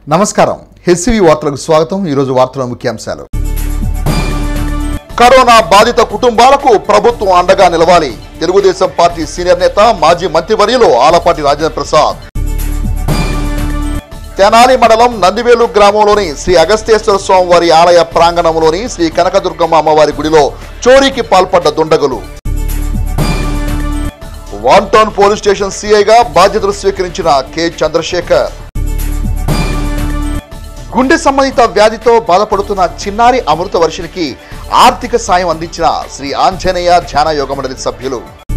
నమస్కారం హెచ్సివి వార్తలకు స్వాగతం। ఈ రోజు వార్తల ముఖ్యాంశాలు। కరోనా బాధిత కుటుంబాలకు ప్రభుత్వం అండగా నిలవాలి। తెలుగుదేశం పార్టీ సీనియర్ నేత మాజీ మంత్రివర్యులు ఆలపాటి రాజేంద్ర ప్రసాద్। తెనాలి మండలం నందివేలు గ్రామంలోని శ్రీ అగస్తేశ్వర స్వామివారి ఆలయ ప్రాంగణంలోని శ్రీ కనకదుర్గమ్మ అమ్మవారి గుడిలో చోరీకి పాల్పడ్డ దుండగులు। వన్ టౌన్ పోలీస్ స్టేషన్ సిఐగా బాధ్యతలు స్వీకరించిన కె చంద్రశేఖర్। గుండె సంబంధిత వ్యాధితో బాధపడుతున్న చిన్నారి అమృత వర్షినికి ఆర్థిక సాయం అందించిన శ్రీ ఆంజనేయ ధ్యాన యోగ మండలి సభ్యులు।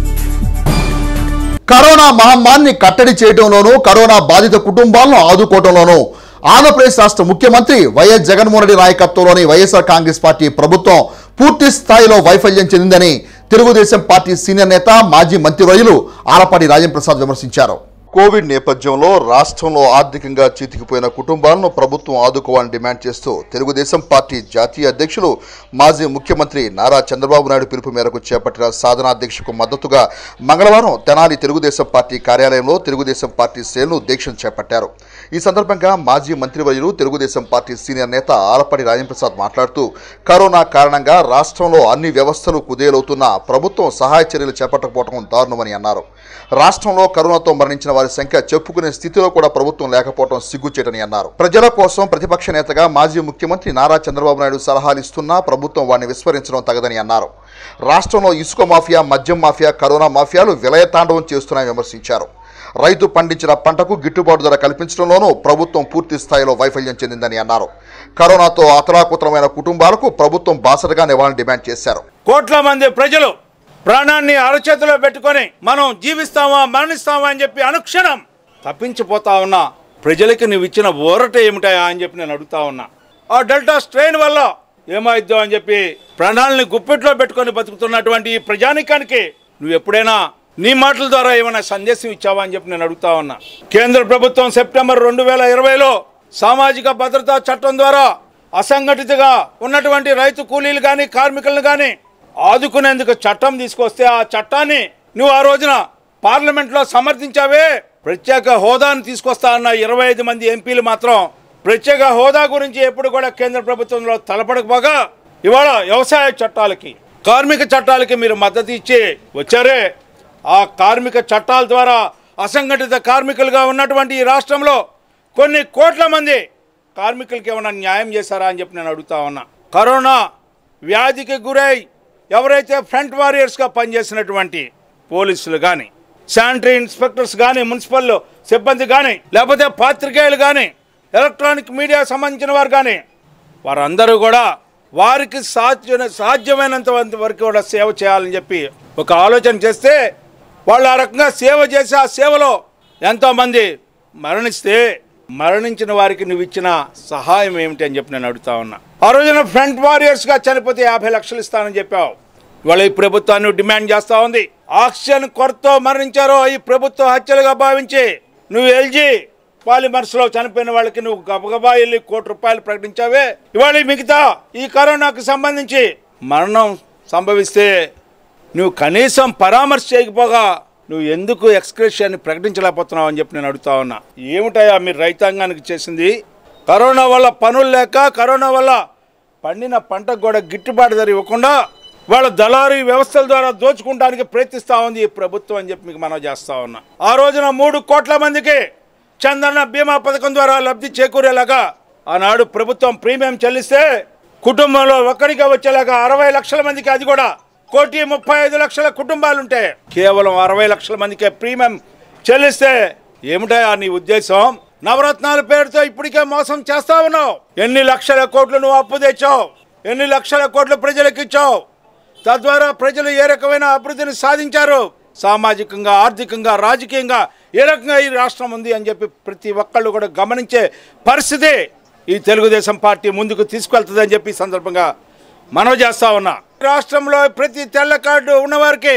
కరోనా మహమ్మారిని కట్టడి చేయడంలోనూ కరోనా బాధిత కుటుంబాలను ఆదుకోవడంలోనూ ఆంధ్రప్రదేశ్ రాష్ట్ర ముఖ్యమంత్రి వైఎస్ జగన్మోహన్ రెడ్డి నాయకత్వంలోని వైఎస్ఆర్ కాంగ్రెస్ పార్టీ ప్రభుత్వం పూర్తి స్థాయిలో వైఫల్యం చెందిందని తెలుగుదేశం పార్టీ సీనియర్ నేత మాజీ మంత్రివర్యులు ఆలపాటి రాజేంద్ర ప్రసాద్ విమర్శించారు। కోవిడ్ నేపథ్యంలో రాష్ట్రంలో ఆర్థికంగా చితికిపోయిన కుటుంబాలను ప్రభుత్వం ఆదుకోవాలని డిమాండ్ చేస్తూ తెలుగుదేశం పార్టీ జాతీయ అధ్యక్షులు మాజీ ముఖ్యమంత్రి నారా చంద్రబాబు నాయుడు పిలుపు మేరకు చేపట్టిన సాధనా దీక్షకు మద్దతుగా మంగళవారం తెనాలి తెలుగుదేశం పార్టీ కార్యాలయంలో తెలుగుదేశం పార్టీ శ్రేణులు దీక్షను చేపట్టారు। ఈ సందర్భంగా మాజీ మంత్రివర్యులు తెలుగుదేశం పార్టీ సీనియర్ నేత ఆలపాటి రాజేంద్ర ప్రసాద్ మాట్లాడుతూ కరోనా కారణంగా రాష్ట్రంలో అన్ని వ్యవస్థలు కుదేలవుతున్నా ప్రభుత్వం సహాయ చర్యలు చేపట్టకపోవడం దారుణమని అన్నారు। రాష్ట్రంలో కరోనాతో మరణించిన వారి సంఖ్య చెప్పుకునే స్థితిలో కూడా ప్రభుత్వం లేకపోవడం సిగ్గుచేటని అన్నారు। ప్రజల కోసం ప్రతిపక్ష నేతగా మాజీ ముఖ్యమంత్రి నారా చంద్రబాబు నాయుడు సలహాలు ఇస్తున్నా ప్రభుత్వం వారిని విస్మరించడం తగదని అన్నారు। రాష్ట్రంలో ఇసుక మాఫియా, మద్యం మాఫియా, కరోనా మాఫియాలు విలయతాండవం చేస్తున్నాయని విమర్శించారు। రైతు పండించిన పంటకు గిట్టుబాటు ధర కల్పించడంలోనూ ప్రభుత్వం పూర్తి స్థాయిలో వైఫల్యం చెందిందని అన్నారు। కరోనాతో అతలాకుతలమైన కుటుంబాలకు ప్రభుత్వం బాసటగా నివాళులు డిమాండ్ చేశారు। కోట్ల మంది ప్రజలు ప్రాణాన్ని అరచేతిలో పెట్టుకొని మనం జీవిస్తామా మరణిస్తామా అని చెప్పి అనుక్షణం తప్పించిపోతా ఉన్నా ప్రజలకి నువ్వు ఇచ్చిన ఊరట ఏమిటాయా అని చెప్పి నేను అడుగుతా ఉన్నా। ఆ డెల్టా స్ట్రెయిన్ వల్ల ఏమైద్దో అని చెప్పి ప్రాణాలని గుప్పెట్లో పెట్టుకొని బతుకుతున్నటువంటి ఈ ప్రజానికానికి నువ్వు ఎప్పుడైనా నీ మాటల ద్వారా ఏమైనా సందేశం ఇచ్చావా అని చెప్పి నేను అడుగుతా ఉన్నా। కేంద్ర ప్రభుత్వం సెప్టెంబర్ 2020లో సామాజిక భద్రతా చట్టం ద్వారా అసంఘటితగా ఉన్నటువంటి రైతు కూలీలు కానీ కార్మికులను కానీ ఆదుకునేందుకు చట్టం తీసుకొస్తే ఆ చట్టాన్ని నువ్వు ఆ రోజున పార్లమెంట్లో సమర్థించావే। ప్రత్యేక హోదాను తీసుకొస్తా అన్న 25 మంది ఎంపీలు మాత్రం ప్రత్యేక హోదా గురించి ఎప్పుడు కూడా కేంద్ర ప్రభుత్వంలో తలపడకపోగా ఇవాళ వ్యవసాయ చట్టాలకి కార్మిక చట్టాలకి మీరు మద్దతు ఇచ్చి వచ్చారే। ఆ కార్మిక చట్టాల ద్వారా అసంఘటిత కార్మికులుగా ఉన్నటువంటి ఈ రాష్ట్రంలో కొన్ని కోట్ల మంది కార్మికులకి ఏమైనా న్యాయం చేశారా అని చెప్పి నేను అడుగుతా ఉన్నా। కరోనా వ్యాధికి గురై ఎవరైతే ఫ్రంట్ వారియర్స్గా పనిచేసినటువంటి పోలీసులు కానీ, శానిటరీ ఇన్స్పెక్టర్స్ కానీ, మున్సిపల్ సిబ్బంది కానీ, లేకపోతే పాత్రికేయులు కానీ, ఎలక్ట్రానిక్ మీడియా సంబంధించిన వారు కానీ వారందరూ కూడా వారికి సాధ్యమైనంత వరకు కూడా సేవ చేయాలని చెప్పి ఒక ఆలోచన చేస్తే వాళ్ళు ఆ రకంగా సేవ చేసి ఆ సేవలో ఎంతోమంది మరణిస్తే మరణించిన వారికి నువ్వు ఇచ్చిన సహాయం ఏమిటి అని చెప్పి నేను అడుగుతా ఉన్నా। ఆ రోజున ఫ్రంట్ వారియర్స్గా చనిపోతే 50 లక్షలు ఇస్తానని చెప్పావు। ఇవాళ ఈ ప్రభుత్వాన్ని డిమాండ్ చేస్తూ ఉంది। ఆక్సిజన్ కొరతతో మరణించారో ఈ ప్రభుత్వ హత్యలుగా భావించి నువ్వు ఎల్జీ పాలిమర్స్లో చనిపోయిన వాళ్ళకి నువ్వు గబగబా వెళ్ళి ₹1 కోటి ప్రకటించావే। ఇవాళ మిగతా ఈ కరోనాకు సంబంధించి మరణం సంభవిస్తే నువ్వు కనీసం పరామర్శ చేయకపోగా నువ్వు ఎందుకు ఎక్స్క్రెషన్ని ప్రకటించలేకపోతున్నావు అని చెప్పి నేను అడుగుతా ఉన్నా। ఏమిటయా మీరు రైతాంగానికి చేసింది? కరోనా వల్ల పనులు లేక, కరోనా వల్ల పండిన పంటకు కూడా గిట్టుబాటు ధర ఇవ్వకుండా వాళ్ళ దళారీ వ్యవస్థల ద్వారా దోచుకోవడానికి ప్రయత్నిస్తూ ఉంది ఈ ప్రభుత్వం అని చెప్పి మీకు మనం చేస్తూ ఉన్నా। ఆ రోజున 3 కోట్ల మందికి చంద్రన్న బీమా పథకం ద్వారా లబ్ధి చేకూరేలాగా ఆనాడు ప్రభుత్వం ప్రీమియం చెల్లిస్తే కుటుంబంలో ఒక్కడిగా వచ్చేలాగా 60 లక్షల మందికి, అది కూడా 1,35,00,000 కుటుంబాలుంటే కేవలం 60 లక్షల మందికే ప్రీమియం చెల్లిస్తే ఏమిటా నీ ఉద్దేశం? నవరత్నాల పేరుతో ఇప్పటికే మోసం చేస్తా ఉన్నావు। ఎన్ని లక్షల కోట్లు నువ్వు అప్పు తెచ్చావు, ఎన్ని లక్షల కోట్లు ప్రజలకు ఇచ్చావు, తద్వారా ప్రజలు ఏ రకమైన అభివృద్ధిని సాధించారు, సామాజికంగా, ఆర్థికంగా, రాజకీయంగా ఏ రకంగా ఈ రాష్ట్రం ఉంది అని చెప్పి ప్రతి ఒక్కళ్ళు కూడా గమనించే పరిస్థితి ఈ తెలుగుదేశం పార్టీ ముందుకు తీసుకెళ్తుందని చెప్పి సందర్భంగా మనవి చేస్తా ఉన్నా। రాష్ట్రంలో ప్రతి తెల్ల కార్డు ఉన్నవారికి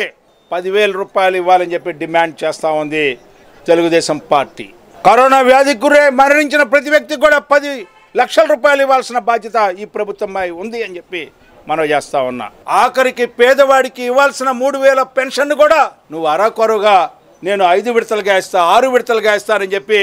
₹10,000 ఇవ్వాలని చెప్పి డిమాండ్ చేస్తూ ఉంది తెలుగుదేశం పార్టీ। కరోనా వ్యాధికి గురై మరణించిన ప్రతి వ్యక్తికి కూడా ₹10 లక్షల ఇవ్వాల్సిన బాధ్యత ఈ ప్రభుత్వంపై ఉంది అని చెప్పి మనవి చేస్తా ఉన్నా। ఆఖరికి పేదవాడికి ఇవ్వాల్సిన 3,000 పెన్షన్ కూడా నువ్వు అరకొరగా నేను 5 విడతలుగా ఇస్తా, 6 విడతలుగా ఇస్తానని చెప్పి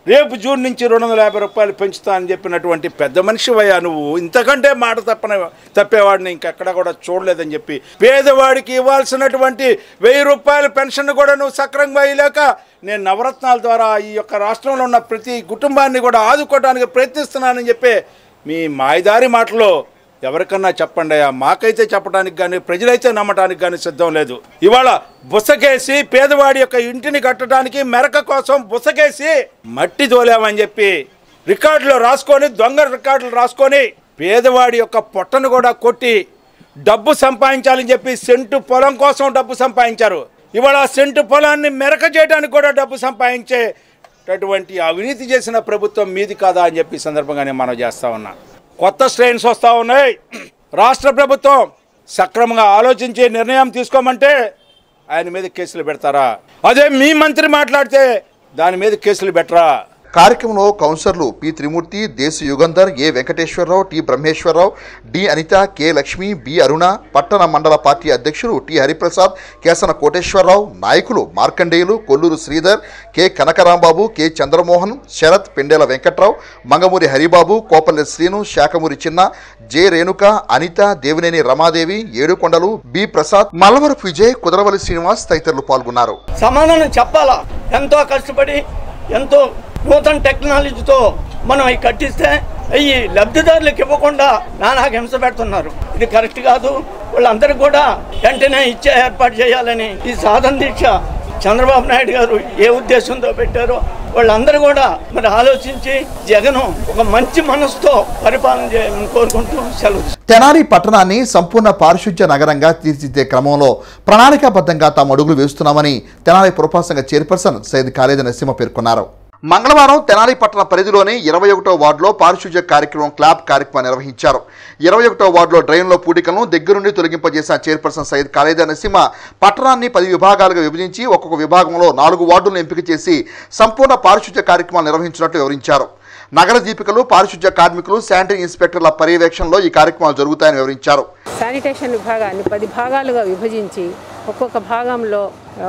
రేపు జూన్ నుంచి 250 రూపాయలు పెంచుతా అని చెప్పినటువంటి పెద్ద మనిషివయ్యా నువ్వు. ఇంతకంటే మాట తప్పేవాడిని ఇంకెక్కడ కూడా చూడలేదని చెప్పి పేదవాడికి ఇవ్వాల్సినటువంటి 1000 రూపాయల పెన్షన్ కూడా నువ్వు సక్రమంగా ఇవ్వలేక నేను నవరత్నాల ద్వారా ఈ యొక్క రాష్ట్రంలో ఉన్న ప్రతి కుటుంబాన్ని కూడా ఆదుకోవడానికి ప్రయత్నిస్తున్నానని చెప్పి మీ మాయదారి మాటలో ఎవరికన్నా చెప్పండి అయ్యా. మాకైతే చెప్పడానికి కానీ ప్రజలైతే నమ్మటానికి కానీ సిద్ధం లేదు. ఇవాళ బుసకేసి పేదవాడి యొక్క ఇంటిని కట్టడానికి మెరక కోసం బుసకేసి మట్టి తోలామని చెప్పి రికార్డులో రాసుకొని దొంగ రికార్డులు రాసుకొని పేదవాడి యొక్క పొట్టను కూడా కొట్టి డబ్బు సంపాదించాలని చెప్పి సెంటు పొలం కోసం డబ్బు సంపాదించారు. ఇవాళ సెంటు పొలాన్ని మెరక చేయడానికి కూడా డబ్బు సంపాదించేటటువంటి అవినీతి చేసిన ప్రభుత్వం మీది కాదా అని చెప్పి సందర్భంగానే మనం చేస్తా ఉన్నాం. కొత్త స్ట్రెయిన్స్ వస్తూ ఉన్నాయి. రాష్ట్ర ప్రభుత్వం సక్రమంగా ఆలోచించి నిర్ణయం తీసుకోమంటే ఆయన మీద కేసులు పెడతారా? అదే మీ మంత్రి మాట్లాడితే దాని మీద కేసులు పెట్టరా? కార్యక్రమంలో కౌన్సిలర్లు P Trimurthi, Deshu Yugandhar, A Venkateswararao, T Brahmeswararao, D Anitha, K Lakshmi, B Aruna, పట్టణ మండల పార్టీ అధ్యక్షులు టి హరిప్రసాద్, కేసన కోటేశ్వరరావు, నాయకులు Markandeyulu, Kolluru Sridhar, K Kanakarambabu, K Chandramohan, Sarath, Pendela Venkatrao, Mangamuri Haribabu, Kopalli Srinu, Sakhamuri Chinna, J Renuka, Anitha, Devineni Ramadevi, Yedukondalu, B Prasad, Mallavarapu Vijay, Kudaravalli Srinivas తదితరులు పాల్గొన్నారు. సమాధానం చెప్పాలా? ఎంతో కష్టపడి ఎంతో నూతన టెక్నాలజీతో మనం అవి కట్టిస్తే అవి లబ్ధిదారులకు ఇవ్వకుండా నానాక హింస పెడుతున్నారు. ఇది కరెక్ట్ కాదు. వాళ్ళందరికీ కూడా వెంటనే ఇచ్చే ఏర్పాటు చేయాలని ఈ సాధన దీక్ష చంద్రబాబు నాయుడు గారు ఏ ఉద్దేశంతో పెట్టారో వాళ్ళందరూ కూడా మరి ఆలోచించి జగన్ ఒక మంచి మనసుతో పరిపాలన చేయాలని కోరుకుంటూ సెలవు. తెనాలి పట్టణాన్ని సంపూర్ణ పారిశుధ్య నగరంగా తీర్చిదిద్దే క్రమంలో ప్రణాళికాబద్ధంగా తాము అడుగులు వేస్తున్నామని తెనాలి పురపాలక సంఘ చైర్పర్సన్ సయ్యద్ ఖాళీద్ నసీమ పేర్కొన్నారు. మంగళవారం తెనాలి పట్టణ పరిధిలోని 21వ వార్డులో పారిశుధ్య కార్యక్రమం క్లాబ్ కార్యక్రమం నిర్వహించారు. 21వ వార్డులో డ్రైన్లో పూడికలను దగ్గరుండి తొలగింపజేసిన చైర్పర్సన్ సయ్యద్ ఖాళీద్ నసీమ పట్టణాన్ని 10 విభాగాలుగా విభజించి ఒక్కొక్క విభాగంలో 4 వార్డులను ఎంపిక చేసి సంపూర్ణ పారిశుధ్య కార్యక్రమాలు నిర్వహించినట్లు వివరించారు. నగర దీపికలు, పారిశుధ్య కార్మికులు, శానిటరీ ఇన్స్పెక్టర్ల పర్యవేక్షణలో ఈ కార్యక్రమాలు జరుగుతాయని వివరించారు. శానిటేషన్ విభాగాన్ని 10 భాగాలుగా విభజించి ఒక్కొక్క భాగంలో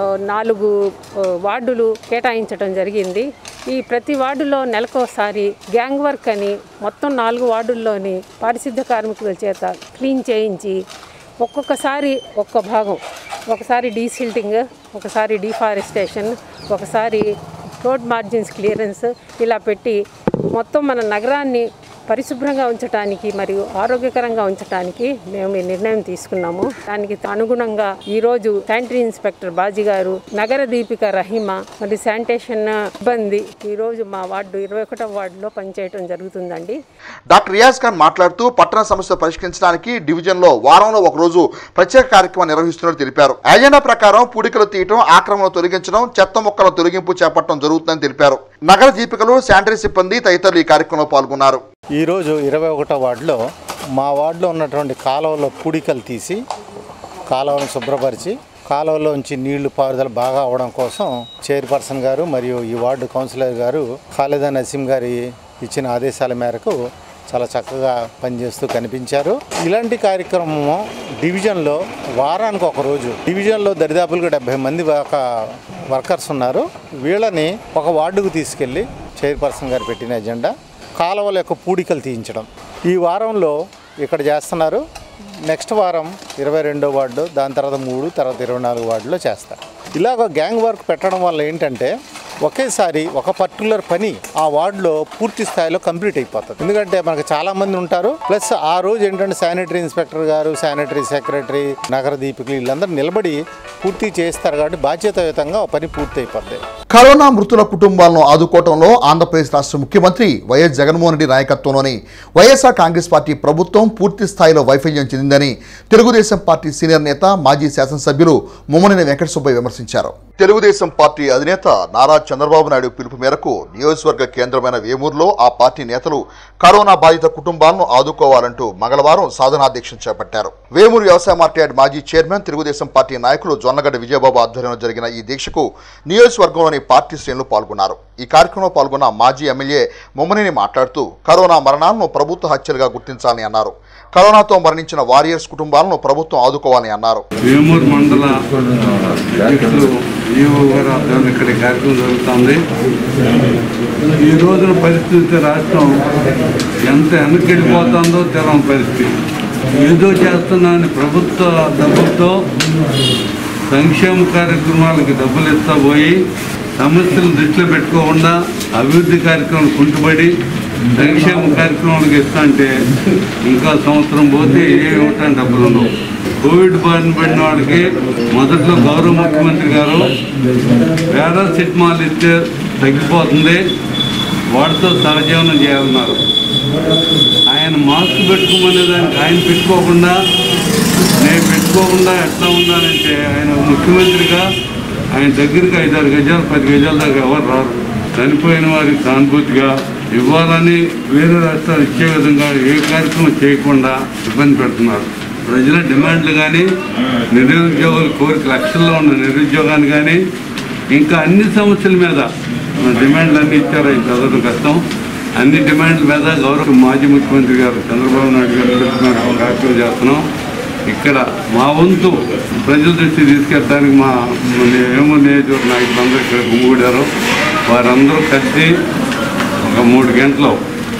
4 వార్డులు కేటాయించడం జరిగింది. ఈ ప్రతి వార్డులో నెలకోసారి గ్యాంగ్ వర్క్ అని మొత్తం 4 వార్డుల్లోని పారిశుద్ధ్య కార్మికుల చేత క్లీన్ చేయించి ఒక్కొక్కసారి ఒక్క భాగం, ఒకసారి డీసిల్టింగ్, ఒకసారి డిఫారెస్టేషన్, ఒకసారి రోడ్ మార్జిన్స్ క్లియరెన్స్ ఇలా పెట్టి మొత్తం మన నగరాన్ని పరిశుభ్రంగా ఉంచడానికి మరియు ఆరోగ్యకరంగా ఉంచడానికి మేము ఈ నిర్ణయం తీసుకున్నాము. దానికి అనుగుణంగా ఈరోజు శానిటరీ ఇన్స్పెక్టర్ బాజీ గారు, నగర దీపిక రహీమా మరియు శానిటేషన్ సిబ్బంది ఈరోజు మా వార్డు 21వ వార్డులో పనిచేయడం జరుగుతుందండి. డాక్టర్ రియాజ్ ఖాన్ మాట్లాడుతూ పట్టణ సమస్యలు పరిష్కరించడానికి డివిజన్లో వారంలో ఒకరోజు ప్రత్యేక కార్యక్రమం నిర్వహిస్తున్నట్టు తెలిపారు. ఎజెండా ప్రకారం పూడికలు తీయటం, ఆక్రమణలు తొలగించడం, చెత్త మొక్కల తొలగింపు చేపట్టడం జరుగుతుందని తెలిపారు. నగర దీపికలు, శానిటరీ సిబ్బంది తదితరులు ఈ కార్యక్రమంలో పాల్గొన్నారు. ఈరోజు 21వ వార్డులో మా వార్డులో ఉన్నటువంటి కాలువలో పూడికలు తీసి కాలువను శుభ్రపరిచి కాలువలోంచి నీళ్లు పారుదల బాగా అవడం కోసం చైర్పర్సన్ గారు మరియు ఈ వార్డు కౌన్సిలర్ గారు ఖాళీద్ నసీం గారి ఇచ్చిన ఆదేశాల మేరకు చాలా చక్కగా పనిచేస్తూ కనిపించారు. ఇలాంటి కార్యక్రమము డివిజన్లో వారానికి ఒక రోజు, డివిజన్లో దరిదాపులుగా 70 మంది వర్కర్స్ ఉన్నారు. వీళ్ళని ఒక వార్డుకు తీసుకెళ్ళి చైర్పర్సన్ గారు పెట్టిన ఎజెండా కాలువల యొక్క పూడికలు తీయించడం. ఈ వారంలో ఇక్కడ చేస్తున్నారు. నెక్స్ట్ వారం 22వ వార్డు, దాని తర్వాత 3, తర్వాత 24 వార్డులో చేస్తారు. ఇలాగ గ్యాంగ్ వర్క్ పెట్టడం వల్ల ఏంటంటే ఒకేసారి ఒక పర్టికులర్ పని ఆ వార్డులో పూర్తి స్థాయిలో కంప్లీట్ అయిపోతుంది. ఎందుకంటే మనకు చాలామంది ఉంటారు. ప్లస్ ఆ రోజు ఏంటంటే శానిటరీ ఇన్స్పెక్టర్ గారు, శానిటరీ సెక్రటరీ, నగర దీపికలు వీళ్ళందరూ నిలబడి పూర్తి చేస్తారు కాబట్టి బాధ్యతాయుతంగా పని పూర్తి అయిపోద్ది. కరోనా మృతుల కుటుంబాలను ఆదుకోవడంలో ఆంధ్రప్రదేశ్ రాష్ట్ర ముఖ్యమంత్రి వైఎస్ జగన్మోహన్ రెడ్డి నాయకత్వంలోని వైఎస్ఆర్ కాంగ్రెస్ పార్టీ ప్రభుత్వం పూర్తి స్థాయిలో వైఫల్యం చెందిందని తెలుగుదేశం పార్టీ సీనియర్ నేత, మాజీ శాసనసభ్యులు ముమ్మనేని వెంకట సుబ్బయ్య విమర్శించారు. తెలుగుదేశం పార్టీ అధినేత నారా చంద్రబాబు నాయుడు పిలుపు మేరకు నియోజకవర్గ కేంద్రమైన వేమూరులో ఆ పార్టీ నేతలు కరోనా బాధిత కుటుంబాలను ఆదుకోవాలంటూ మంగళవారం సాధనా దీక్షను చేపట్టారు. వేమూరు వ్యవసాయ మార్కెట్ మాజీ చైర్మన్, తెలుగుదేశం పార్టీ నాయకులు జొన్నగడ్డ విజయబాబు ఆధ్వర్యంలో జరిగిన ఈ దీక్షకు నియోజకవర్గంలోని పార్టీ శ్రేణులు పాల్గొన్నారు. ఈ కార్యక్రమంలో పాల్గొన్న మాజీ ఎమ్మెల్యే ముమ్మనేని మాట్లాడుతూ కరోనా మరణాలను ప్రభుత్వ హత్యలుగా గుర్తించాలని అన్నారు. కరోనాతో మరణించిన వారియర్స్ కుటుంబాలను ప్రభుత్వం ఆదుకోవాలని అన్నారు. వేమూరు మండల అధ్యక్షులు ఈవో గారు ఆధ్వర్యంలో ఇక్కడ కార్యక్రమం జరుగుతుంది. ఈ రోజున పరిస్థితి రాష్ట్రం ఎంత వెనక్కిపోతుందో తెలవని పరిస్థితి. ఏదో చేస్తున్నామని ప్రభుత్వ డబ్బులతో సంక్షేమ కార్యక్రమాలకి డబ్బులు ఇస్తా పోయి సమస్యలను దృష్టిలో పెట్టుకోకుండా అభివృద్ధి కార్యక్రమాలు కుంటుపడి సంక్షేమ కార్యక్రమాలకు ఇస్తా అంటే ఇంకా సంవత్సరం పోతే ఏమిటని డబ్బులు ఉండవు. కోవిడ్ బారిన పడిన వాళ్ళకి మొదట్లో గౌరవ ముఖ్యమంత్రి గారు పారాసిటమాల్ ఇస్తే తగ్గిపోతుంది, వాటితో సహజీవనం చేయాలన్నారు. ఆయన మాస్క్ పెట్టుకోమనే దానికి ఆయన పెట్టుకోకుండా నేను పెట్టుకోకుండా ఎట్లా ఉండాలంటే ఆయన ముఖ్యమంత్రిగా ఆయన దగ్గరికి 5-6 గజాలు 10 గజాల దాకా ఎవరు రారు. చనిపోయిన వారికి సానుభూతిగా ఇవ్వాలని వేరే రాష్ట్రాలు ఇచ్చే విధంగా ఏ కార్యక్రమం చేయకుండా ఇబ్బంది పెడుతున్నారు. ప్రజల డిమాండ్లు కానీ నిరుద్యోగుల కోరిక లక్షల్లో ఉన్న నిరుద్యోగాన్ని కానీ ఇంకా అన్ని సమస్యల మీద డిమాండ్లు అన్నీ ఇచ్చారు. ఇది చదవడం కష్టం. అన్ని డిమాండ్ల మీద గౌరవ మాజీ ముఖ్యమంత్రి గారు చంద్రబాబు నాయుడు గారు పెడుతున్నారు కార్యక్రమం చేస్తున్నాం. ఇక్కడ మా వంతు ప్రజల దృష్టి తీసుకెళ్ళడానికి మా వేమూరు నియోజకవర్గ నాయకులందరూ ఇక్కడ గుమ్మిగూడారు. వారందరూ కలిసి ఒక 3 గంటలు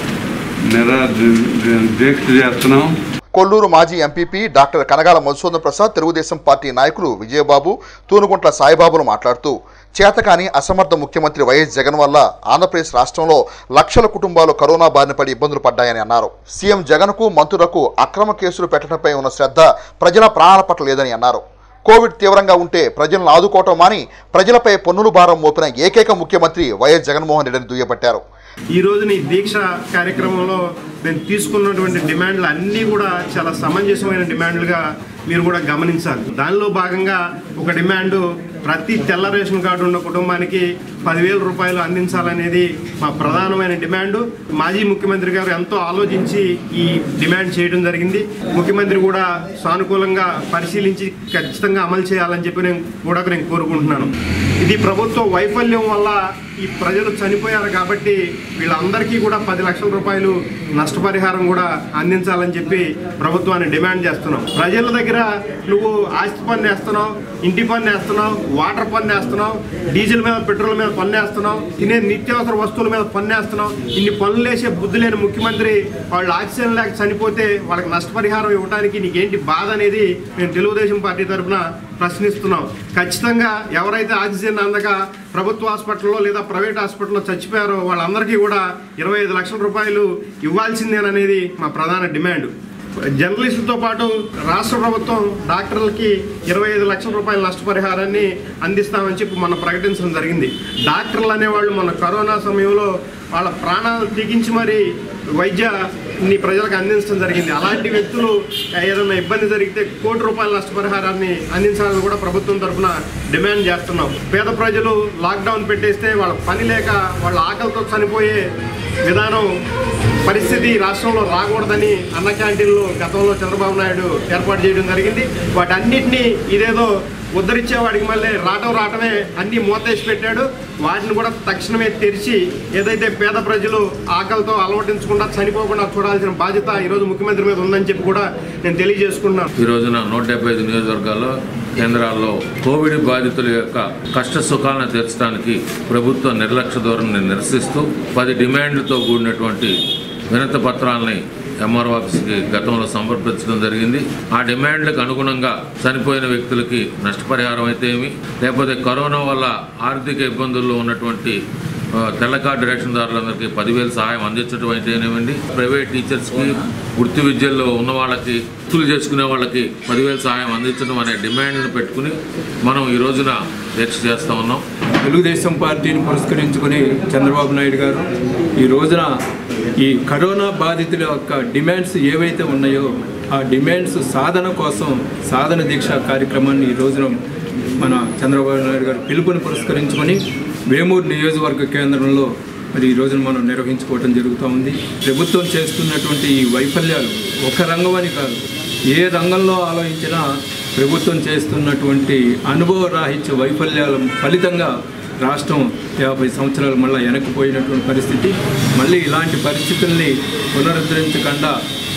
దీక్ష చేస్తున్నాం. కొల్లూరు మాజీ MPP doctor Kanagala Madhusudan Prasad, Telugu Desam party నాయకులు విజయబాబు, తూనుగుంట్ల సాయిబాబులు మాట్లాడుతూ చేతకాని అసమర్థ ముఖ్యమంత్రి వైఎస్ జగన్ వల్ల ఆంధ్రప్రదేశ్ రాష్ట్రంలో లక్షల కుటుంబాలు కరోనా బారిన పడి ఇబ్బందులు పడ్డాయని అన్నారు. సీఎం జగన్కు మంత్రులకు అక్రమ కేసులు పెట్టడంపై ఉన్న శ్రద్ధ ప్రజల ప్రాణాల పట్ల లేదని అన్నారు. కోవిడ్ తీవ్రంగా ఉంటే ప్రజలను ఆదుకోవటం మాని ప్రజలపై పన్నుల భారం మోపిన ఏకైక ముఖ్యమంత్రి వైఎస్ జగన్మోహన్ రెడ్డిని దుయ్యబట్టారు. ఈ రోజున ఈ దీక్ష కార్యక్రమంలో నేను తీసుకున్నటువంటి డిమాండ్లు అన్నీ కూడా చాలా సమంజసమైన డిమాండ్లుగా మీరు కూడా గమనించాలి. దానిలో భాగంగా ఒక డిమాండు ప్రతి తెల్ల రేషన్ కార్డు ఉన్న కుటుంబానికి 10,000 రూపాయలు అందించాలనేది మా ప్రధానమైన డిమాండు. మాజీ ముఖ్యమంత్రి గారు ఎంతో ఆలోచించి ఈ డిమాండ్ చేయడం జరిగింది. ముఖ్యమంత్రి కూడా సానుకూలంగా పరిశీలించి ఖచ్చితంగా అమలు చేయాలని చెప్పి నేను కోరుకుంటున్నాను. ఇది ప్రభుత్వ వైఫల్యం వల్ల ఈ ప్రజలు చనిపోయారు కాబట్టి వీళ్ళందరికీ కూడా 10 లక్షల రూపాయలు నష్టపరిహారం కూడా అందించాలని చెప్పి ప్రభుత్వాన్ని డిమాండ్ చేస్తున్నాం. ప్రజల దగ్గర నువ్వు ఆస్తి పన్ను వేస్తున్నావు, ఇంటి పన్ను వేస్తున్నావు, వాటర్ పన్ను వేస్తున్నావు, డీజిల్ మీద పెట్రోల్ మీద పన్ను వేస్తున్నావు, తినే నిత్యావసర వస్తువుల మీద పన్ను వేస్తున్నావు. ఇన్ని పనులు వేసే బుద్ధి లేని ముఖ్యమంత్రి వాళ్ళు ఆక్సిజన్ లేక చనిపోతే వాళ్ళకి నష్టపరిహారం ఇవ్వడానికి నీకేంటి బాధ అనేది మేము తెలుగుదేశం పార్టీ తరఫున ప్రశ్నిస్తున్నాం. ఖచ్చితంగా ఎవరైతే ఆక్సిజన్ అందక ప్రభుత్వ హాస్పిటల్లో లేదా ప్రైవేట్ హాస్పిటల్లో చచ్చిపోయారో వాళ్ళందరికీ కూడా 25 లక్షల రూపాయలు ఇవ్వాల్సిందేననేది మా ప్రధాన డిమాండ్. జర్నలిస్టులతో పాటు రాష్ట్ర ప్రభుత్వం డాక్టర్లకి 25 లక్షల రూపాయల నష్టపరిహారాన్ని అందిస్తామని చెప్పి మనం ప్రకటించడం జరిగింది. డాక్టర్లు అనేవాళ్ళు మన కరోనా సమయంలో వాళ్ళ ప్రాణాలు తెగించి మరి వైద్యాన్ని ప్రజలకు అందించడం జరిగింది. అలాంటి వ్యక్తులు ఏదైనా ఇబ్బంది జరిగితే 1 కోటి రూపాయల నష్టపరిహారాన్ని అందించాలని కూడా ప్రభుత్వం తరఫున డిమాండ్ చేస్తున్నాం. పేద ప్రజలు లాక్డౌన్ పెట్టేస్తే వాళ్ళ పని లేక వాళ్ళ ఆకలితో చనిపోయే విధానం పరిస్థితి రాష్ట్రంలో రాకూడదని అన్న క్యాంటీన్లు గతంలో చంద్రబాబు నాయుడు ఏర్పాటు చేయడం జరిగింది. వాటన్నిటినీ ఇదేదో ఉద్ధరించేవాడికి మళ్ళీ రావటమే అన్నీ మూతేసి పెట్టాడు. వాటిని కూడా తక్షణమే తెరిచి ఏదైతే పేద ప్రజలు ఆకలితో అలవటించకుండా చనిపోకుండా చూడాల్సిన బాధ్యత ఈరోజు ముఖ్యమంత్రి మీద ఉందని చెప్పి కూడా నేను తెలియజేసుకున్నాను. ఈ రోజున 175 నియోజకవర్గాల్లో కేంద్రాల్లో కోవిడ్ బాధితుల యొక్క కష్ట సుఖాలను తీర్చడానికి ప్రభుత్వ నిర్లక్ష్య ధోరణిని నిరసిస్తూ 10 డిమాండ్లతో కూడినటువంటి వినతి పత్రాలని ఎంఆర్ఓ ఆఫీస్కి గతంలో సమర్పించడం జరిగింది. ఆ డిమాండ్లకు అనుగుణంగా చనిపోయిన వ్యక్తులకి నష్టపరిహారం అయితే ఏమి, లేకపోతే కరోనా వల్ల ఆర్థిక ఇబ్బందుల్లో ఉన్నటువంటి తెల్ల కార్డు రేషన్దారులందరికీ 10,000 సహాయం అందించడం అయితేనేమండి, ప్రైవేట్ టీచర్స్కి, వృత్తి విద్యల్లో ఉన్న వాళ్ళకి, వృత్తులు చేసుకునే వాళ్ళకి 10,000 సహాయం అందించడం అనే డిమాండ్ను పెట్టుకుని మనం ఈ రోజున దీక్ష చేస్తూ ఉన్నాం. తెలుగుదేశం పార్టీని పురస్కరించుకుని చంద్రబాబు నాయుడు గారు ఈ రోజున ఈ కరోనా బాధితుల యొక్క డిమాండ్స్ ఏవైతే ఉన్నాయో ఆ డిమాండ్స్ సాధన కోసం సాధన దీక్ష కార్యక్రమాన్ని ఈ రోజున మన చంద్రబాబు నాయుడు గారు పిలుపుని పురస్కరించుకొని వేమూరు నియోజకవర్గ కేంద్రంలో మరి ఈ రోజున మనం నిర్వహించుకోవడం జరుగుతూ ఉంది. ప్రభుత్వం చేస్తున్నటువంటి ఈ వైఫల్యాలు ఒక రంగం అని కాదు, ఏ రంగంలో ఆలోచించినా ప్రభుత్వం చేస్తున్నటువంటి అనుభవ రాహిత్య వైఫల్యాల ఫలితంగా రాష్ట్రం 50 సంవత్సరాలు మళ్ళీ వెనక్కిపోయినటువంటి పరిస్థితి. మళ్ళీ ఇలాంటి పరిస్థితుల్ని పునరుద్ధరించకుండా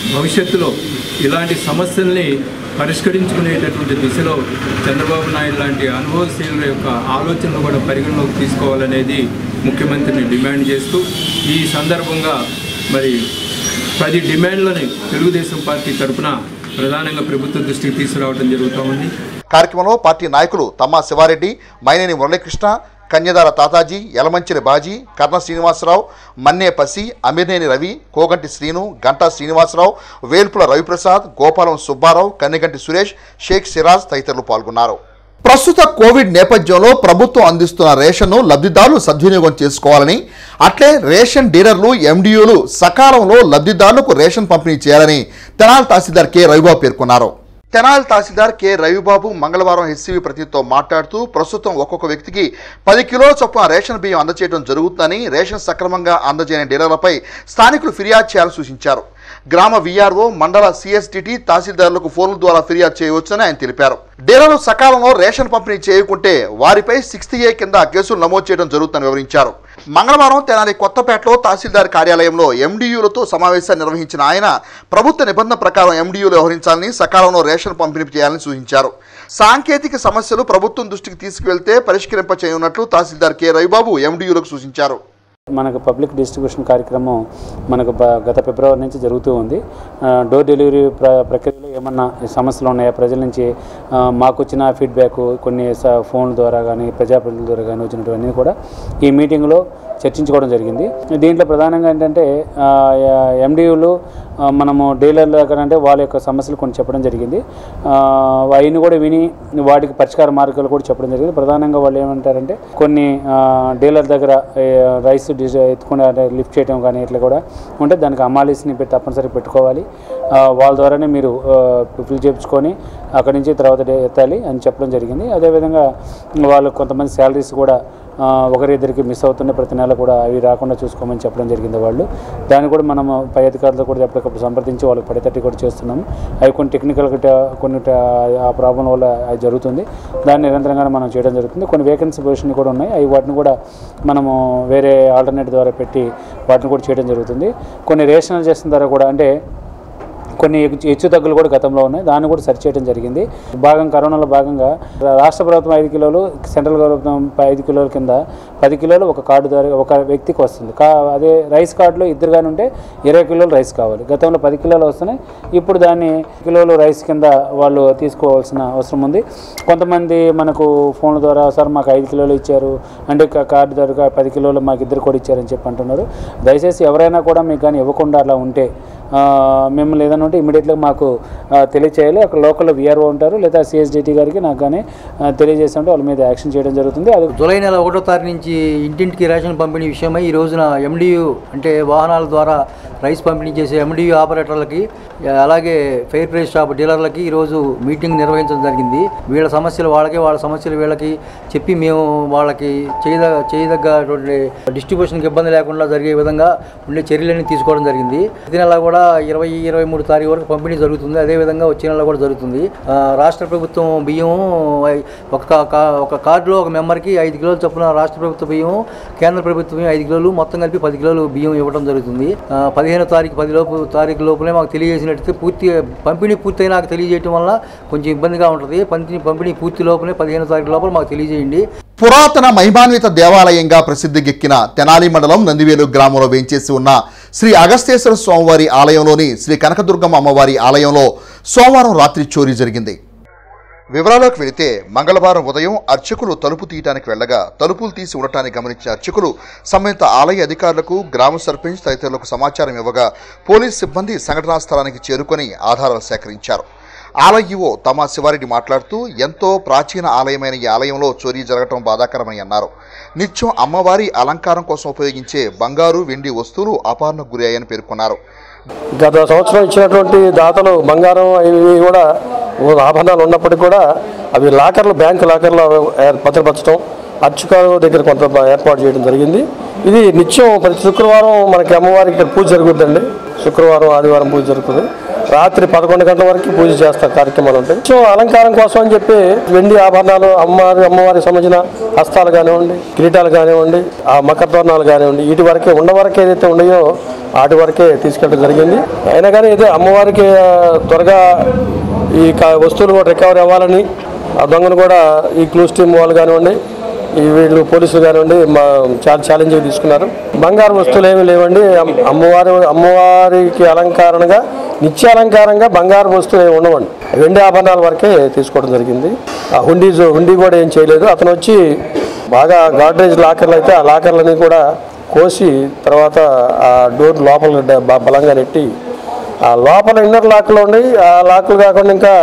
భవిష్యత్తులో ఇలాంటి సమస్యల్ని పరిష్కరించుకునేటటువంటి దిశలో చంద్రబాబు నాయుడు లాంటి అనుభవశీలుల యొక్క ఆలోచనలు కూడా పరిగణలోకి తీసుకోవాలనేది ముఖ్యమంత్రిని డిమాండ్ చేస్తూ ఈ సందర్భంగా మరి 10 డిమాండ్లని తెలుగుదేశం పార్టీ తరఫున ప్రధానంగా ప్రభుత్వ దృష్టికి తీసుకురావడం జరుగుతూ ఉంది. కార్యక్రమంలో పార్టీ నాయకులు తమ్మా శివారెడ్డి, మైనేని మురళీకృష్ణ, కన్యదార తాతాజీ, యలమంచిని బాజీ, కర్ణ శ్రీనివాసరావు, మన్నే పసి, అమీర్నేని రవి, కోగంటి శ్రీను, గంటా శ్రీనివాసరావు, వేల్పుల రవిప్రసాద్, గోపాలం సుబ్బారావు, కన్నెగంటి సురేష్, షేక్ సిరాజ్ తదితరులు పాల్గొన్నారు. ప్రస్తుత కోవిడ్ నేపథ్యంలో ప్రభుత్వం అందిస్తున్న రేషన్ను లబ్ధిదారులు సద్వినియోగం చేసుకోవాలని, అట్లే రేషన్ డీలర్లు, ఎండియూలు సకాలంలో లబ్ధిదారులకు రేషన్ పంపిణీ చేయాలని తెనాలి తహసీల్దార్ కె రవిబాబు పేర్కొన్నారు. తెనాలి తహసీల్దార్ కె రవిబాబు మంగళవారం హెచ్సివి ప్రతినిధితో మాట్లాడుతూ ప్రస్తుతం ఒక్కొక్క వ్యక్తికి 10 కిలోల చొప్పున రేషన్ బియ్యం అందజేయడం జరుగుతుందని, రేషన్ సక్రమంగా అందజేయని డీలర్లపై స్థానికులు ఫిర్యాదు చేయాలని సూచించారు. గ్రామ విఆర్ఓ, మండల సిఎస్డిటి తహసీల్దారులకు ఫోన్ల ద్వారా ఫిర్యాదు చేయవచ్చని ఆయన తెలిపారు. డీలర్లు సకాలంలో రేషన్ పంపిణీ చేయకుంటే వారిపై 60A కింద కేసులు నమోదు చేయడం జరుగుతుందని వివరించారు. మంగళవారం తెనాలి కొత్తపేటలో తహసీల్దార్ కార్యాలయంలో ఎండియూలతో సమావేశాన్ని నిర్వహించిన ఆయన ప్రభుత్వ నిబంధన ప్రకారం ఎండియూలు వ్యవహరించాలని, సకాలంలో రేషన్ పంపిణీ చేయాలని సూచించారు. సాంకేతిక సమస్యలు ప్రభుత్వం దృష్టికి తీసుకువెళ్తే పరిష్కరింప చేయనున్నట్లు తహసీల్దార్ కె రవిబాబు ఎండియూలకు సూచించారు. మనకు పబ్లిక్ డిస్ట్రిబ్యూషన్ కార్యక్రమం మనకు గత ఫిబ్రవరి నుంచి జరుగుతూ ఉంది. డోర్ డెలివరీ ప్రక్రియలో ఏమన్నా సమస్యలు ఉన్నాయా ప్రజల నుంచి మాకు వచ్చిన ఫీడ్బ్యాక్, కొన్ని ఫోన్ల ద్వారా కానీ ప్రజాప్రతినిధుల ద్వారా కానీ వచ్చినటువన్నీ కూడా ఈ మీటింగ్లో చర్చించుకోవడం జరిగింది. దీంట్లో ప్రధానంగా ఏంటంటే ఎండియూలు మనము డీలర్లు అంటే వాళ్ళ యొక్క సమస్యలు కొన్ని చెప్పడం జరిగింది. అవన్నీ కూడా విని వాటికి పరిష్కార మార్గాలు కూడా చెప్పడం జరిగింది. ప్రధానంగా వాళ్ళు ఏమంటారంటే కొన్ని డీలర్ దగ్గర రైస్ ఎత్తుకుని లిఫ్ట్ చేయడం కానీ ఇట్లా కూడా ఉంటే దానికి అమాలీస్ని తప్పనిసరిగా పెట్టుకోవాలి, వాళ్ళ ద్వారానే మీరు ఫిల్ చేయించుకొని అక్కడి నుంచి తర్వాత ఎత్తాలి అని చెప్పడం జరిగింది. అదేవిధంగా వాళ్ళు కొంతమంది శాలరీస్ కూడా ఒకరిద్దరికి మిస్ అవుతున్నాయి, ప్రతి నెల కూడా అవి రాకుండా చూసుకోమని చెప్పడం జరిగింది. వాళ్ళు దాన్ని కూడా మనం పై అధికారులతో కూడా ఎప్పటికప్పుడు సంప్రదించి వాళ్ళకి పడేటట్టు కూడా చేస్తున్నాము. అవి కొన్ని టెక్నికల్ కొన్ని ఆ ప్రాబ్లం వల్ల అది జరుగుతుంది, దాన్ని నిరంతరంగా మనం చేయడం జరుగుతుంది. కొన్ని వేకెన్సీ పొజిషన్ కూడా ఉన్నాయి, అవి వాటిని కూడా మనము వేరే ఆల్టర్నేట్ ద్వారా పెట్టి వాటిని కూడా చేయడం జరుగుతుంది. కొన్ని రేషనలైజేషన్ ద్వారా కూడా అంటే కొన్ని హెచ్చు తగ్గులు కూడా గతంలో ఉన్నాయి, దాన్ని కూడా సరి చేయడం జరిగింది. కరోనాలో భాగంగా రాష్ట్ర ప్రభుత్వం 5 కిలోలు, సెంట్రల్ ప్రభుత్వం 5 కిలోల కింద 10 కిలోలు ఒక కార్డు ద్వారా ఒక వ్యక్తికి వస్తుంది. అదే రైస్ కార్డులో ఇద్దరు కానీ ఉంటే 20 కిలోలు రైస్ కావాలి. గతంలో 10 కిలోలు వస్తున్నాయి, ఇప్పుడు దాన్ని కిలోలు రైస్ కింద వాళ్ళు తీసుకోవాల్సిన అవసరం ఉంది. కొంతమంది మనకు ఫోన్ల ద్వారా సార్ మాకు 5 కిలోలు ఇచ్చారు అంటే కార్డు ద్వారా 10 కిలోలు మాకు ఇద్దరు కూడా ఇచ్చారని చెప్పి అంటున్నారు. దయచేసి ఎవరైనా కూడా మీకు కానీ ఇవ్వకుండా అలా ఉంటే మిమ్మల్ని ఏదైనా ఉంటే ఇమీడియట్గా మాకు తెలియచేయాలి. అక్కడ లోకల్లో విఆర్ఓ ఉంటారు లేదా సిఎస్డిటి గారికి నాకు కానీ తెలియజేసి ఉంటే వాళ్ళ మీద యాక్షన్ చేయడం జరుగుతుంది. అది జూలై నెల 1వ తారీఖు నుంచి ఇంటింటికి రేషన్ పంపిణీ విషయమై ఈ రోజున ఎండియు అంటే వాహనాల ద్వారా రైస్ పంపిణీ చేసే ఎండియు ఆపరేటర్లకి అలాగే ఫెయిర్ ప్రైస్ షాప్ డీలర్లకి ఈరోజు మీటింగ్ నిర్వహించడం జరిగింది. వీళ్ళ సమస్యలు వాళ్ళకి, వాళ్ళ సమస్యలు వీళ్ళకి చెప్పి మేము వాళ్ళకి చేయదగ్గటువంటి డిస్ట్రిబ్యూషన్కి ఇబ్బంది లేకుండా జరిగే విధంగా ఉండే చర్యలన్నీ తీసుకోవడం జరిగింది. ప్రతి నెల కూడా 20-23 తారీఖు వరకు పంపిణీ జరుగుతుంది. అదేవిధంగా వచ్చే నెల కూడా జరుగుతుంది. రాష్ట్ర ప్రభుత్వం బియ్యం ఒక కార్డులో ఒక మెంబర్కి 5 కిలోలు చొప్పున రాష్ట్ర ప్రభుత్వ బియ్యం, కేంద్ర ప్రభుత్వ బియ్యం 5 కిలోలు, మొత్తం కలిపి 10 కిలోలు బియ్యం ఇవ్వడం జరుగుతుంది. 15వ తారీఖు లోపలే మాకు తెలియజేసినట్టు పంపిణీ పూర్తయి నాకు తెలియజేయడం వల్ల కొంచెం ఇబ్బందిగా ఉంటుంది. పంపిణీ పూర్తి లోపలే 15వ తారీఖు లోపల మాకు తెలియజేయండి. పురాతన మహిమాన్విత దేవాలయంగా ప్రసిద్ధికెక్కిన తెనాలి మండలం నందివేలు గ్రామంలో వేంచేసి ఉన్న శ్రీ అగస్తేశ్వర స్వామివారి ఆలయంలోని శ్రీ కనకదుర్గమ్మ అమ్మవారి ఆలయంలో సోమవారం రాత్రి చోరీ జరిగింది. వివరాల్లోకి వెళితే మంగళవారం ఉదయం అర్చకులు తలుపు తీయడానికి వెళ్లగా తలుపులు తీసి ఉండటాన్ని గమనించిన అర్చకులు సంబంధిత ఆలయ అధికారులకు, గ్రామ సర్పంచ్ తదితరులకు సమాచారం ఇవ్వగా పోలీస్ సిబ్బంది సంఘటనా స్థలానికి చేరుకొని ఆధారాలు సేకరించారు. ఆలయో తమ్మా శివారెడ్డి మాట్లాడుతూ ఎంతో ప్రాచీన ఆలయమైన ఈ ఆలయంలో చోరీ జరగటం బాధాకరమని అన్నారు. నిత్యం అమ్మవారి అలంకారం కోసం ఉపయోగించే బంగారు, వెండి వస్తువులు అపహరణకు గురయ్యాయని పేర్కొన్నారు. గత సంవత్సరం ఇచ్చినటువంటి దాతలు బంగారం ఇవి కూడా ఆభరణాలు ఉన్నప్పటికీ కూడా అవి బ్యాంకు లాకర్లో భద్రపరచడం, అర్చకుల దగ్గర కొంత ఏర్పాటు చేయడం జరిగింది. ఇది నిత్యం ప్రతి శుక్రవారం మనకి అమ్మవారికి ఇక్కడ పూజ జరుగుతుందండి. శుక్రవారం, ఆదివారం పూజ జరుగుతుంది. రాత్రి 11 గంటల వరకు పూజ చేస్తారు, కార్యక్రమాలు ఉంటాయి. సో అలంకారం కోసం అని చెప్పి వెండి ఆభరణాలు, అమ్మవారికి సంబంధించిన హస్తాలు కానివ్వండి, కిరీటాలు కానివ్వండి, ఆ మకర తోరణాలు కానివ్వండి, వీటి వరకే వరకు ఏదైతే ఉన్నాయో వాటి వరకే తీసుకెళ్ళడం జరిగింది. అయినా కానీ అయితే అమ్మవారికి త్వరగా ఈ వస్తువులు కూడా రికవరీ అవ్వాలని ఆ దొంగను కూడా ఈ క్లూస్ టీమ్ వాళ్ళు కానివ్వండి, ఈ వీళ్ళు పోలీసులు కానివ్వండి చాలా ఛాలెంజ్గా తీసుకున్నారు. బంగారు వస్తువులు ఏమీ లేవండి. అమ్మవారికి అలంకరణగా నిత్యాలంకారంగా బంగారు వస్తువులు ఏమి ఉండవండి. వెండి ఆభరణాల వరకే తీసుకోవడం జరిగింది. ఆ హుండీ కూడా ఏం చేయలేదు. అతను వచ్చి బాగా గాడ్రేజ్ లాకర్లు అయితే ఆ లాకర్లని కూడా కోసి తర్వాత ఆ డోర్ లోపల బలంగా నెట్టి ఆ లోపల ఇన్నర్ లాక్లు ఉన్నాయి. ఆ లాక్లు కాకుండా ఇంకా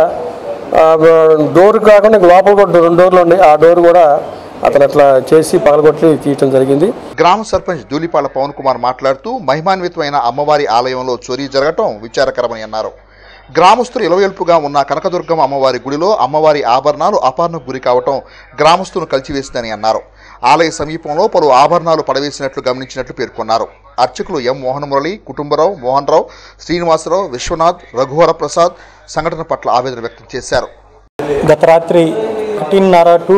డోర్ కాకుండా లోపల కూడా 2 డోర్లు ఉన్నాయి. ఆ డోర్ కూడా అతను అట్లా చేసి పగలగొట్టి తీయటం జరిగింది. గ్రామ సర్పంచ్ ధూళిపాల పవన్ కుమార్ మాట్లాడుతూ మహిమాన్వితమైన అమ్మవారి ఆలయంలో చోరీ జరగటం విచారకరమని అన్నారు. గ్రామస్తులు ఇలవేల్పుగా ఉన్న కనకదుర్గమ్మ అమ్మవారి గుడిలో అమ్మవారి ఆభరణాలు అపహరణకు గురి కావటం గ్రామస్తులను కలిచివేసిందని అన్నారు. ఆలయ సమీపంలో పలు ఆభరణాలు పడవేసినట్లు గమనించినట్లు పేర్కొన్నారు. అర్చకులు ఎం మోహన్ మురళి, కుటుంబరావు, మోహన్ రావు, శ్రీనివాసరావు, విశ్వనాథ్, రఘువర ప్రసాద్ సంఘటన పట్ల ఆవేదన వ్యక్తం చేశారు. గత రాత్రి 1:30 to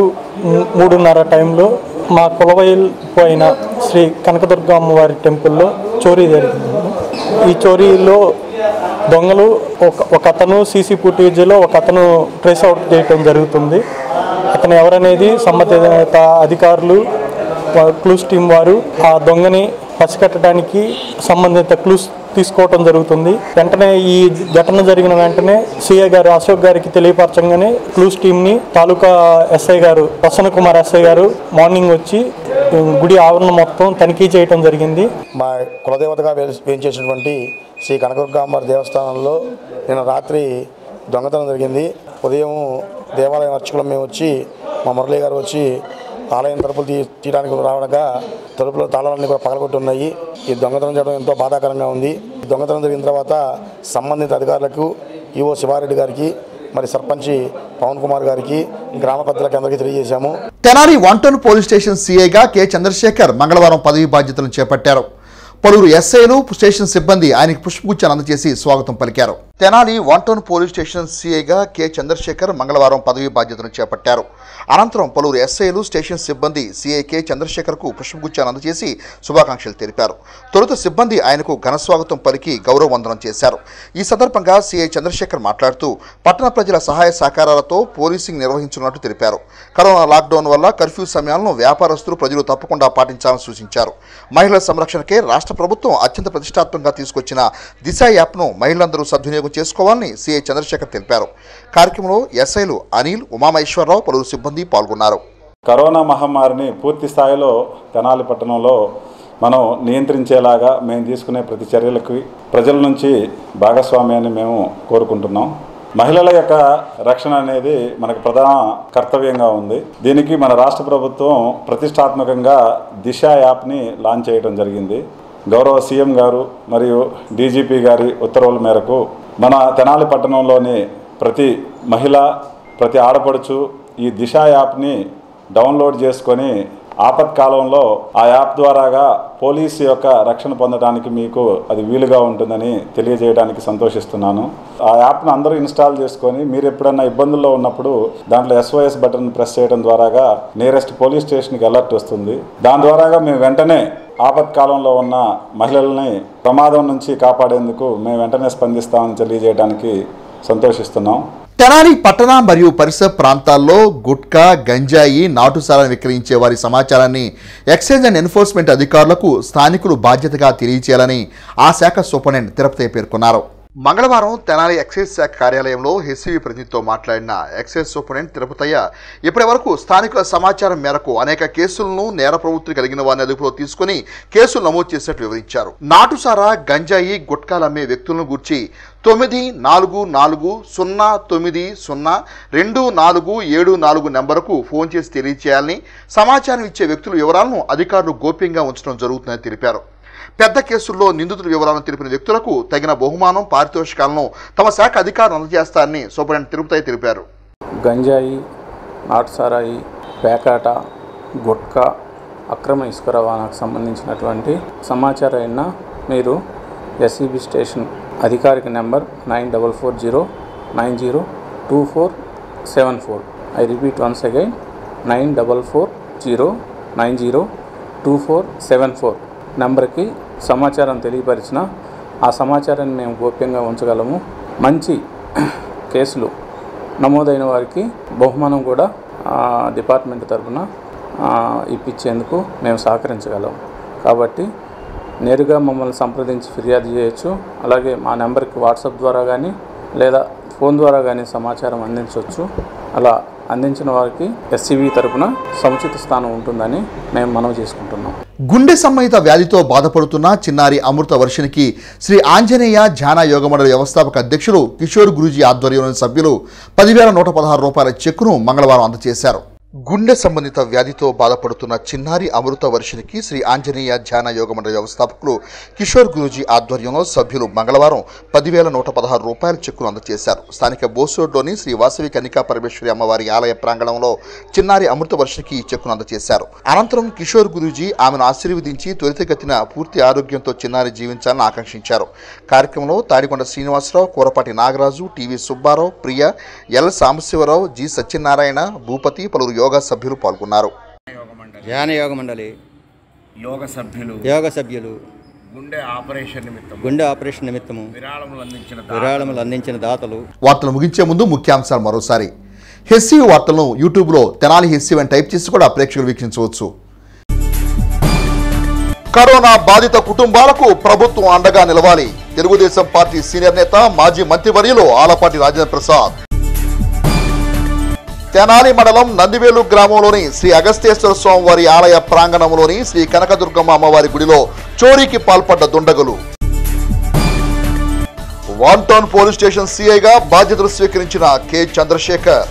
3:30 టైంలో మా కొలవైపోయిన శ్రీ కనకదుర్గ అమ్మవారి టెంపుల్లో చోరీ జరిగింది. ఈ చోరీలో దొంగలు ఒక అతను సీసీ ఫుటేజ్లో ఒక అతను ట్రేస్ అవుట్ చేయడం జరుగుతుంది. అతను ఎవరనేది సంబంధిత అధికారులు క్లూస్ టీం వారు ఆ దొంగని పసిగట్టడానికి సంబంధిత క్లూస్ తీసుకోవటం జరుగుతుంది. వెంటనే ఈ ఘటన జరిగిన వెంటనే సిఐ గారు అశోక్ గారికి తెలియపరచంగానే క్లూస్ టీంని తాలూకా ఎస్ఐ గారు ప్రసన్న కుమార్ ఎస్ఐ గారు మార్నింగ్ వచ్చి గుడి ఆవరణ మొత్తం తనిఖీ చేయడం జరిగింది. మా కులదేవతగా వేయించేసినటువంటి శ్రీ కనకదుర్గ అమ్మవారి దేవస్థానంలో నిన్న రాత్రి దొంగతనం జరిగింది. ఉదయం దేవాలయం అర్చకులు మేము వచ్చి మా మురళి గారు వచ్చి ఆలయం తలుపులు తీయడానికి రావడగా తలుపుల తాళాలన్నీ కూడా పగలగొట్టి ఉన్నాయి. ఈ దొంగతనం చేయడం ఎంతో బాధాకరంగా ఉంది. దొంగతనం జరిగిన తర్వాత సంబంధిత అధికారులకు ఈఓ శివారెడ్డి గారికి, మరి సర్పంచి పవన్ కుమార్ గారికి, గ్రామ పెద్దలకి అందరికీ తెలియజేశాము. తెనాలి 1 టౌన్ పోలీస్ స్టేషన్ సీఐగా కె చంద్రశేఖర్ మంగళవారం పదవి బాధ్యతలను చేపట్టారు. పలువురు ఎస్ఐలు, స్టేషన్ సిబ్బంది ఆయనకు పుష్పగుచ్చాన్ని అందజేసి స్వాగతం పలికారు. తెనాలి 1 టౌన్ పోలీస్ స్టేషన్ సీఐగా కె చంద్రశేఖర్ మంగళవారం పదవి బాధ్యతను చేపట్టారు. అనంతరం పలువురు ఎస్ఐలు, స్టేషన్ సిబ్బంది సీఐ కె చంద్రశేఖర్కు పుష్పగుచ్చాన్ని అందజేసి శుభాకాంక్షలు తెలిపారు. తొలుత సిబ్బంది ఆయనకు ఘనస్వాగతం పలికి గౌరవ వందనం చేశారు. ఈ సందర్భంగా సీఐ చంద్రశేఖర్ మాట్లాడుతూ పట్టణ ప్రజల సహాయ సహకారాలతో పోలీసింగ్ నిర్వహించనున్నట్టు తెలిపారు. కరోనా లాక్డౌన్ వల్ల కర్ఫ్యూ సమయాలను వ్యాపారస్తులు, ప్రజలు తప్పకుండా పాటించాలని సూచించారు. మహిళల సంరక్షణకే రాష్ట్ర ప్రభుత్వం అత్యంత ప్రతిష్టాత్మకంగా తీసుకొచ్చిన దిశ యాప్ను మహిళలందరూ సద్వినియోగం చేసుకోవాలని సీఐ చంద్రశేఖర్ తెలిపారు. కార్యక్రమంలో ఎస్ఐలు అనిల్, ఉమామహేశ్వరరావు, పలువురు సిబ్బంది పాల్గొన్నారు. కరోనా మహమ్మారిని పూర్తి స్థాయిలో తెనాలి పట్టణంలో మనం నియంత్రించేలాగా మేము తీసుకునే ప్రతి చర్యలకి ప్రజల నుంచి భాగస్వామ్యాన్ని మేము కోరుకుంటున్నాం. మహిళల యొక్క రక్షణ అనేది మనకు ప్రధాన కర్తవ్యంగా ఉంది. దీనికి మన రాష్ట్ర ప్రభుత్వం ప్రతిష్టాత్మకంగా దిశ యాప్ని లాంచ్ చేయడం జరిగింది. గౌరవ సీఎం గారు మరియు డీజీపీ గారి ఉత్తర్వుల మేరకు మన తెనాలి పట్టణంలోని ప్రతి మహిళ, ప్రతి ఆడపడుచు ఈ దిశ యాప్ని డౌన్లోడ్ చేసుకొని ఆపత్కాలంలో ఆ యాప్ ద్వారాగా పోలీసు యొక్క రక్షణ పొందడానికి మీకు అది వీలుగా ఉంటుందని తెలియజేయడానికి సంతోషిస్తున్నాను. ఆ యాప్ను అందరూ ఇన్స్టాల్ చేసుకొని మీరు ఎప్పుడన్నా ఇబ్బందుల్లో ఉన్నప్పుడు దాంట్లో SOS బటన్ ప్రెస్ చేయడం ద్వారాగా నియరెస్ట్ పోలీస్ స్టేషన్కి అలర్ట్ వస్తుంది. దాని ద్వారాగా మేము వెంటనే ఆపత్కాలంలో ఉన్న మహిళల్ని ప్రమాదం నుంచి కాపాడేందుకు మేము వెంటనే స్పందిస్తామని తెలియజేయడానికి సంతోషిస్తున్నాం. తెనాలి పట్టణ మరియు పరిసర ప్రాంతాల్లో గుట్కా, గంజాయి, నాటుసారాన్ని విక్రయించే వారి సమాచారాన్ని ఎక్సైజ్ అండ్ ఎన్ఫోర్స్మెంట్ అధికారులకు స్థానికులు బాధ్యతగా తెలియజేయాలని ఆ శాఖ సూపరింటెండెంట్ తిరుపతి పేర్కొన్నారు. మంగళవారం తెనాలి ఎక్సైజ్ శాఖ కార్యాలయంలో హెచ్సివి ప్రతినిధితో మాట్లాడిన ఎక్సైజ్ సూపరింటెండెంట్ తిరుపతయ్య ఇప్పటి వరకు స్థానికుల సమాచారం మేరకు అనేక కేసులను నేర ప్రవృత్తి కలిగిన వారిని అదుపులో తీసుకుని కేసులు నమోదు చేసినట్లు వివరించారు. నాటుసారా, గంజాయి, గుట్కాలు అమ్మే వ్యక్తులను గూర్చి 94902474 నెంబరుకు ఫోన్ చేసి తెలియజేయాలని, సమాచారం ఇచ్చే వ్యక్తుల వివరాలను అధికారులు గోప్యంగా ఉంచడం జరుగుతుందని తెలిపారు. పెద్ద కేసుల్లో నిందితుల వివరాలను తెలిపిన వ్యక్తులకు తగిన బహుమానం, పారితోషికాలను తమ శాఖ అధికారులు అందజేస్తారని సూపరింటెండెంట్ తిరుపతి తెలిపారు. గంజాయి, నాటుసారాయి, పేకాట, గుట్కా, అక్రమ ఇసుక రవాణాకు సంబంధించినటువంటి సమాచారాన్ని మీరు ఎస్సీబీ స్టేషన్ అధికారిక number 9440902474. I repeat once again, 9440902474 నెంబర్కి సమాచారం తెలియపరిచిన ఆ సమాచారాన్ని మేము గోప్యంగా ఉంచగలము. మంచి కేసులు నమోదైన వారికి బహుమానం కూడా డిపార్ట్మెంట్ తరఫున ఇప్పించేందుకు మేము సహకరించగలం. కాబట్టి నేరుగా మమ్మల్ని సంప్రదించి ఫిర్యాదు చేయొచ్చు. అలాగే మా నెంబర్కి వాట్సాప్ ద్వారా కానీ లేదా ఫోన్ ద్వారా కానీ సమాచారం అందించవచ్చు. అలా అందించిన వారికి ఎస్సీబీ తరపున సముచిత స్థానం ఉంటుందని మేము మనవి చేసుకుంటున్నాం. గుండె సంబంధిత వ్యాధితో బాధపడుతున్న చిన్నారి అమృత వర్షినికి శ్రీ ఆంజనేయ ధ్యాన యోగ మండలి వ్యవస్థాపక అధ్యక్షులు కిషోర్ గురూజీ ఆధ్వర్యంలోని సభ్యులు 10,116 రూపాయల చెక్కును మంగళవారం అందజేశారు. గుండె సంబంధిత వ్యాధితో బాధపడుతున్న చిన్నారి అమృత వర్షినికి శ్రీ ఆంజనేయ ధ్యాన యోగ మండలి వ్యవస్థాపకులు కిషోర్ గురూజీ ఆధ్వర్యంలో సభ్యులు మంగళవారం 10,116 రూపాయల చెక్కును అందజేశారు. స్థానిక బోసోడ్లోని శ్రీ వాసవి కన్నికా పరమేశ్వరి అమ్మవారి ఆలయ ప్రాంగణంలో చిన్నారి అమృత వర్షికి ఈ చెక్కును అందజేశారు. అనంతరం కిషోర్ గురూజీ ఆమెను ఆశీర్వదించి త్వరితగతిన పూర్తి ఆరోగ్యంతో చిన్నారి జీవించాలని ఆకాంక్షించారు. కార్యక్రమంలో Tadikonda Srinivasarao, Kurapati Nagaraju, TV Subbarao, Priya, L Sambasivarao, G Satyanarayana, Bhupathi, పలువురు యోగా సభ్యులు పాల్గొన్నారు. ధ్యాన యోగ మండలి యోగ సభ్యులు గుండె ఆపరేషన్ నిమిత్తము విరాళములు అందించిన దాతలు. వార్తలు ముగించే ముందు ముఖ్యాంశాలు మరోసారి. హెస్సీ వార్తలను యూట్యూబ్లో తెనాలి హెస్సీ అని టైప్ చేసి కూడా ప్రేక్షకులు వీక్షించవచ్చు. కరోనా బాధిత కుటుంబాలకు ప్రభుత్వం అండగా నిలవాలి. తెలుగుదేశం పార్టీ సీనియర్ నేత మాజీ మంత్రివర్యులు ఆలపాటి రాజేంద్ర ప్రసాద్. తెనాలి మండలం నందివేలు గ్రామంలోని శ్రీ అగస్తేశ్వర స్వామి వారి ఆలయ ప్రాంగణంలోని శ్రీ కనకదుర్గమ్మ అమ్మవారి గుడిలో చోరీకి పాల్పడ్డ దుండగులు. వన్ టౌన్ పోలీస్ స్టేషన్ సిఐగా బాధ్యతలు స్వీకరించిన కె చంద్రశేఖర్.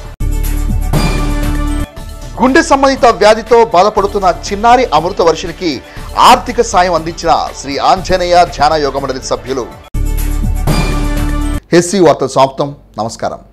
గుండె సంబంధిత వ్యాధితో బాధపడుతున్న చిన్నారి అమృత వర్షినికి ఆర్థిక సాయం అందించిన శ్రీ ఆంజనేయ ధ్యాన యోగ మండలి సభ్యులు. హెస్సీ వార్తలు సమాప్తం. నమస్కారం.